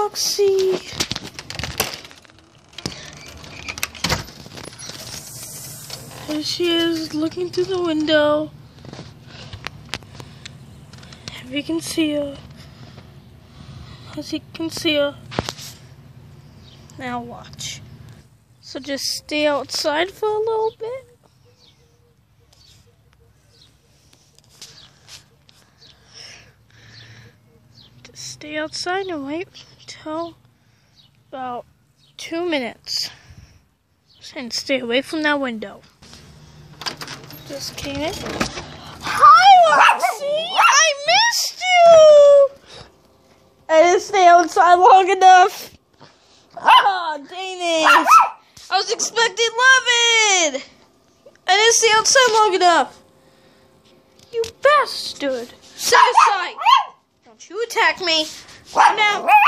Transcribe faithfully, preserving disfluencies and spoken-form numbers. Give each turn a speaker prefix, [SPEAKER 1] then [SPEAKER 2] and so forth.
[SPEAKER 1] Roxy. There she is, looking through the window. If you can see her. As you can see her. Now watch. So just stay outside for a little bit. Just stay outside and wait until about two minutes. And stay away from that window. Just came in. Hi, Roxy! I missed you! I didn't stay outside long enough. Oh, dang it. I was expecting love it. I didn't stay outside long enough. You bastard. Stay aside. Don't you attack me. Now.